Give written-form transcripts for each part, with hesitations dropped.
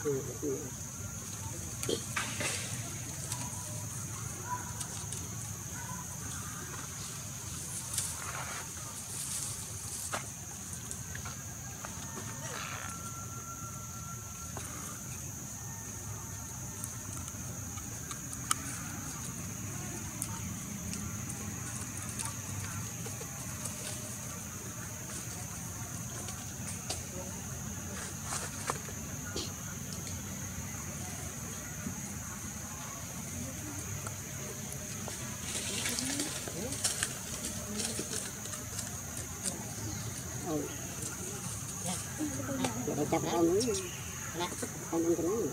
Chặt ông ấy, ông ăn cái này.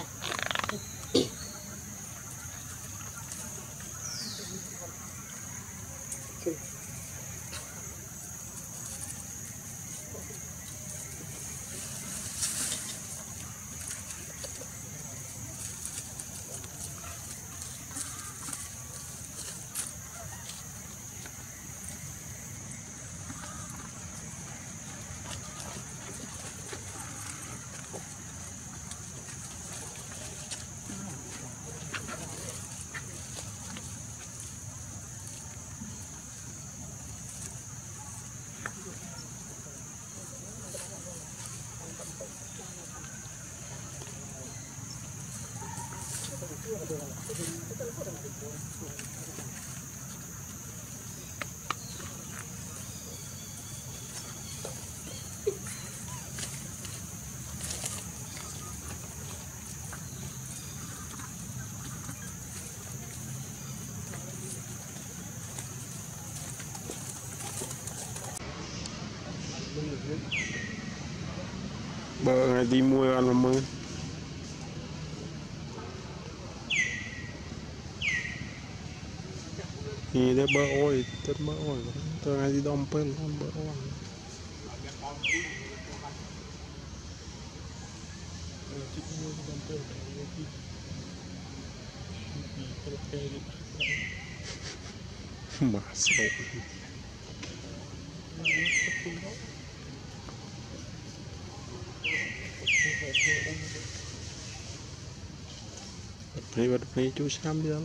Bờ này đi mua ăn mà mơ. Thì đây bờ ôi, tất bờ ôi, tôi ngay đi đom bên con bờ ôi. Mà sâu. Bật phê chú xem đi đó.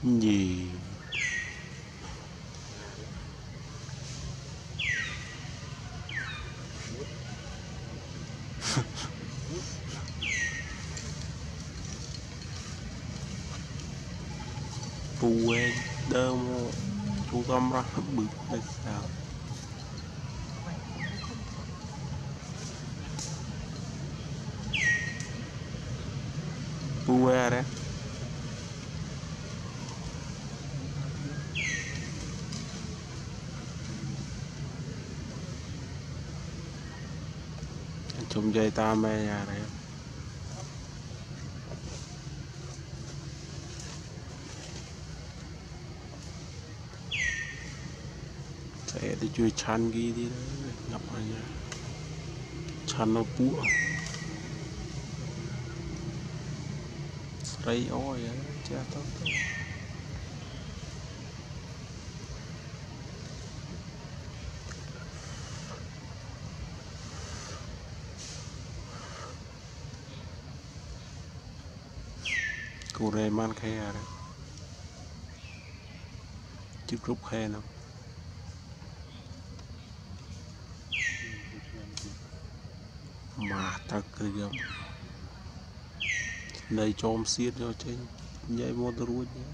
gì bùi đâu chú tâm ra bự hay sao bùi đấy chung dây ta mê nhà này sẽ đi chơi chăn ghi đi đấy ngập ở nhà chăn nó bụa đây ôi cha tốt tốt cô rê man khe đấy chứ rút khe nào mà ta cười gầm đây cho ông xiết cho trên dây mô tô ruột nhé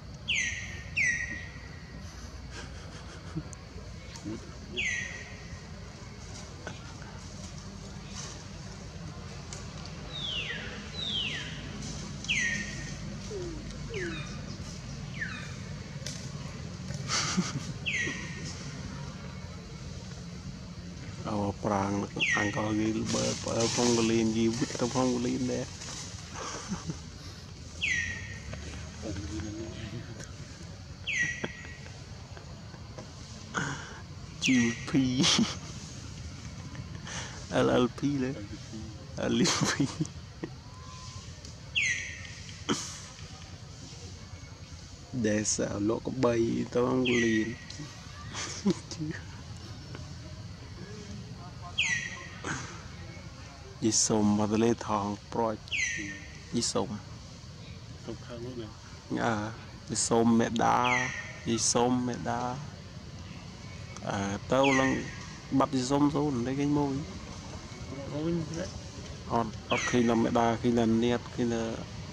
prang ăn có gì bờ phong lên gì vứt trong phong lên đấy chịu phi LLP đấy LLP để sợ lỗ có bay tao liền dì sôm mà lấy thòng proi dì sôm dì sôm mẹ đá tao lần bắt dì sôm số lấy cái môi khi là mẹ đá khi là nét khi là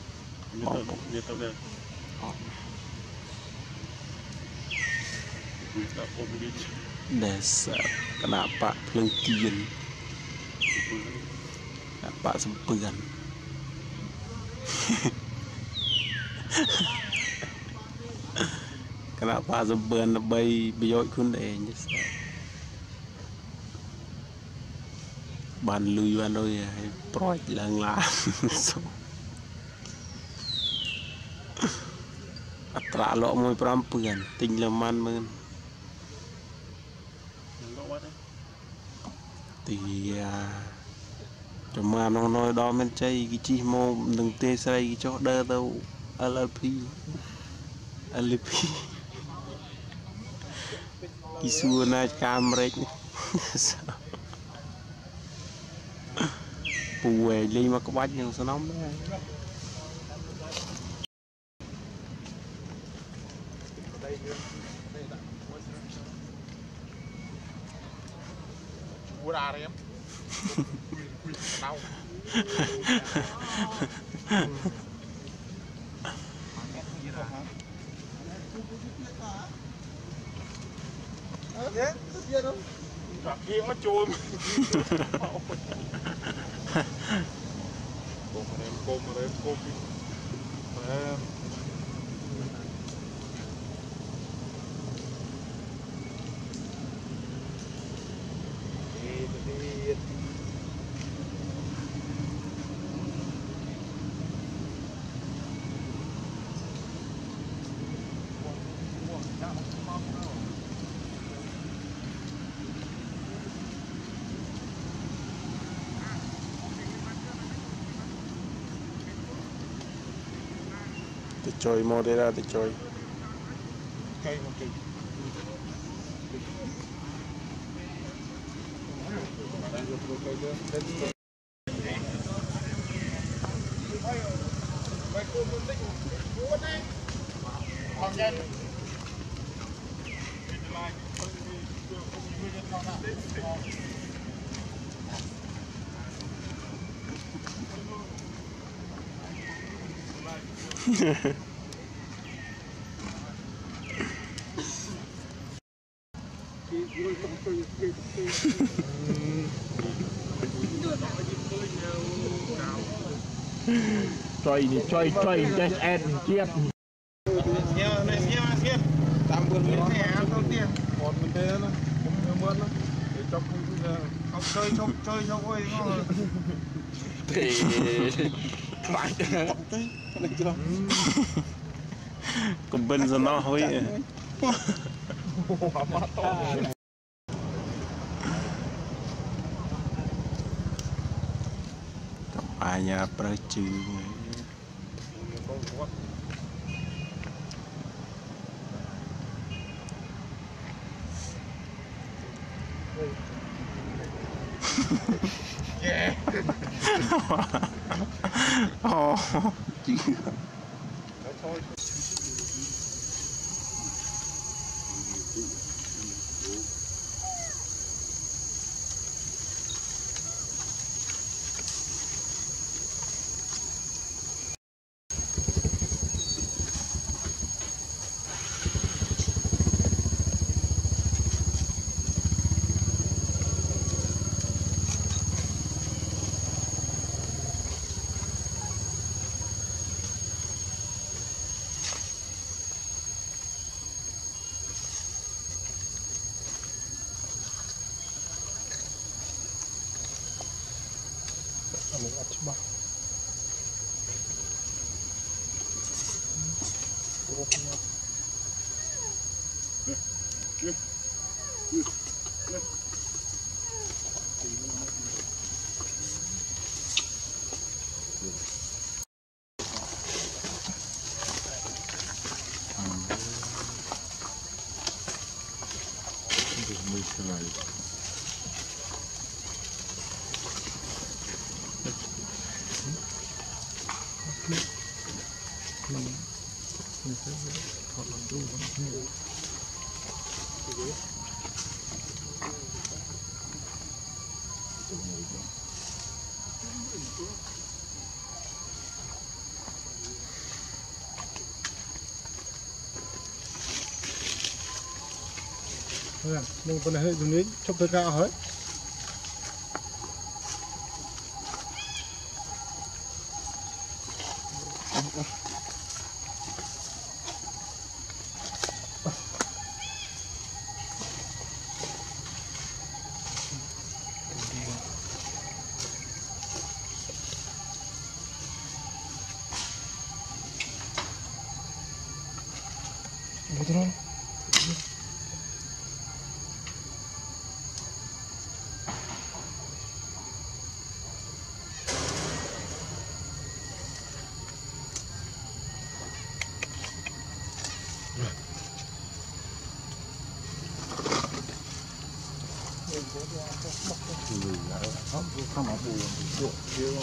để sợ cái nào bạn lưng kiên bạn sầm pườn cái nào bạn sầm pườn là bay dội khuôn để như sao bàn lùi bàn đôi proi lần là trả lọ môi pram pườn tình là man mơn thì cho mà nó nói đó men chay cái chi mô đừng tê say cho đơ đâu LLP cái xua na cameramen bùi ly mà có bách nhưng sao nóng đấy ra đấy em đau kia nó chua côm để chơi mô đây ra để chơi cây một cây Trời just add chiết nghe tạm vườn miếng này ăn đầu tiên còn mình thế nó cũng mượn lắm để cho không chơi cho ôi nó thì phải chưa còn bên giờ nó hơi ai nhà pra chư yeah oh chị nhưng con này dùng đến trong thời cao hết betul. Không ở buồn chưa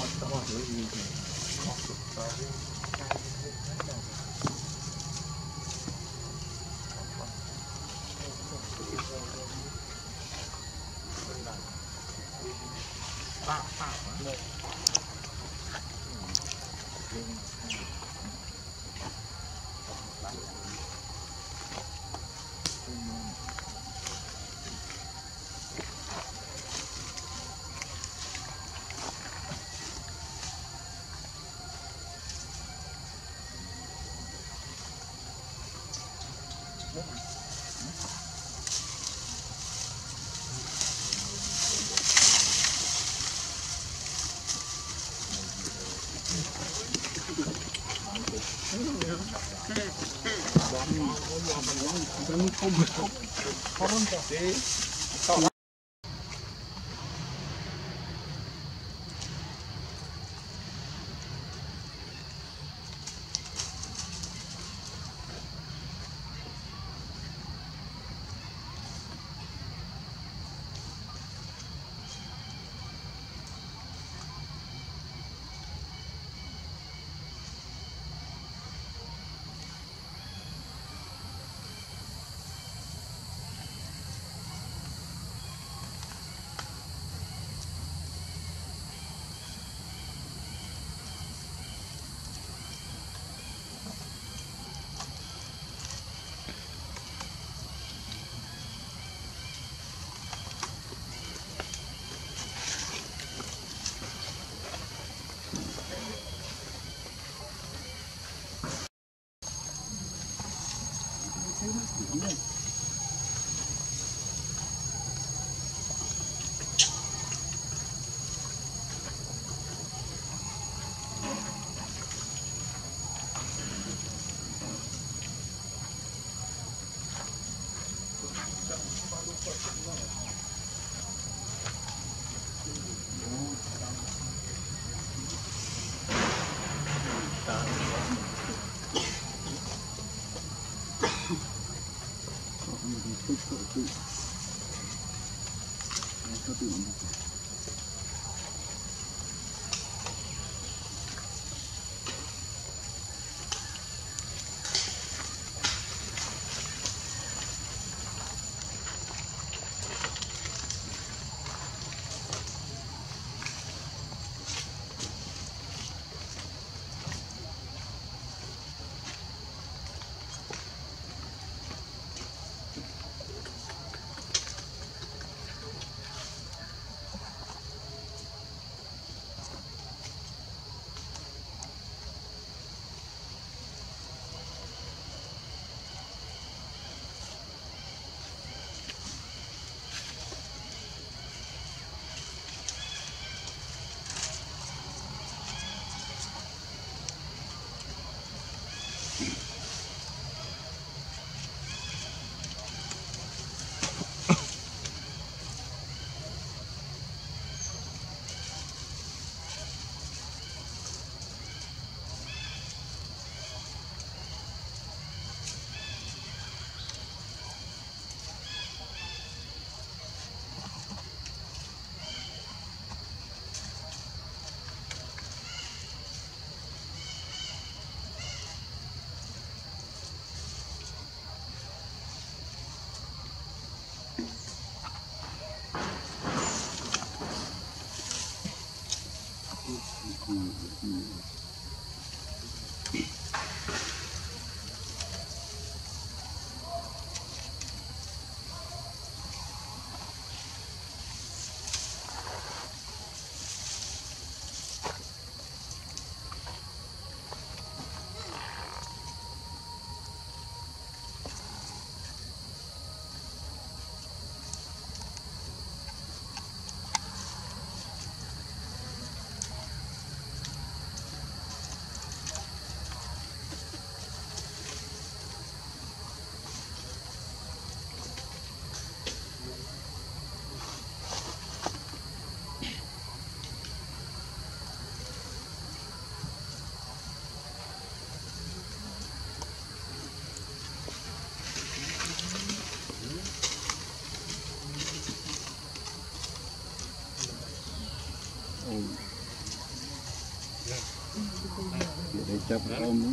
để chập ôm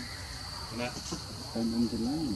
ôm trên lá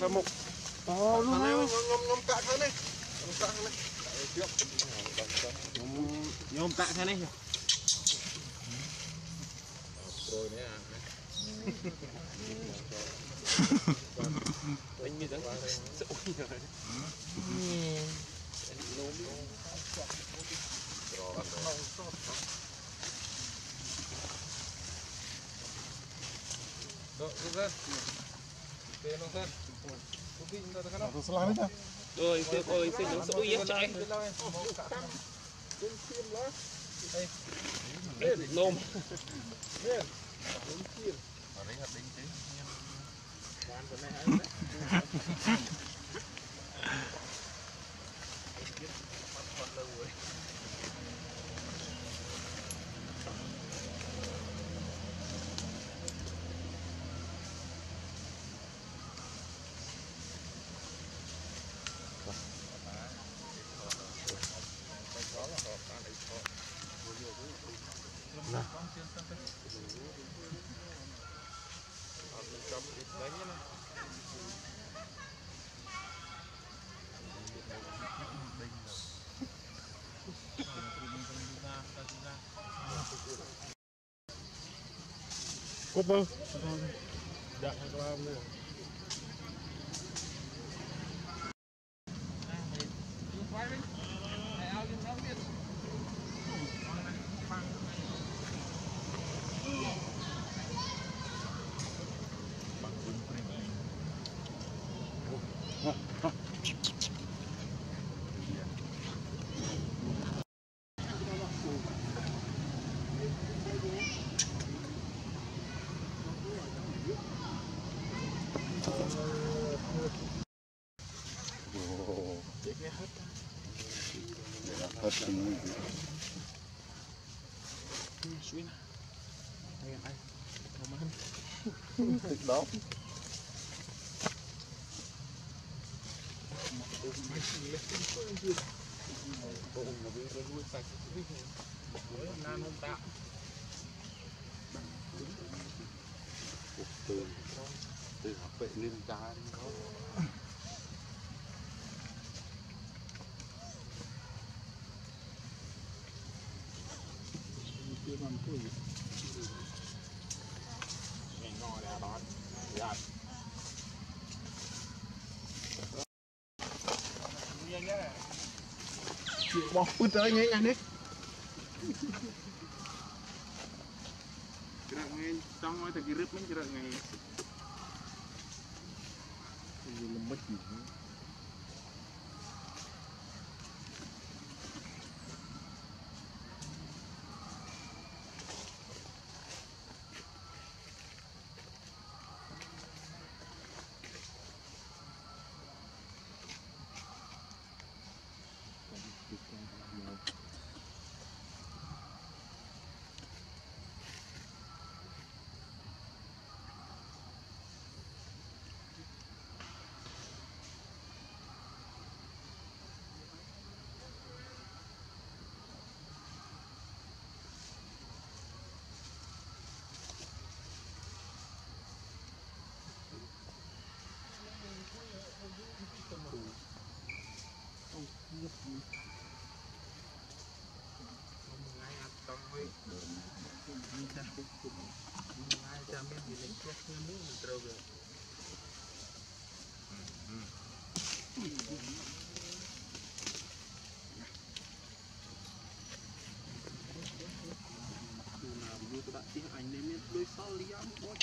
Sao một ngom cạn hơn đi. nhôm tạ thế này Rồi đấy à. anh biết đấy sợ rồi Rồi, ôi xin nó sụi yên chạy nôm cúp không? Dạ, làm đây. Hết tình suy nè nghe anh không ăn thích đó. Từ học vệ lên ra đó. Bỏ bứt tới ngay anh đi. kira ngay trong ấy thì cái rip mình kira ngay Mất gì. anh nên đôi sau lý áo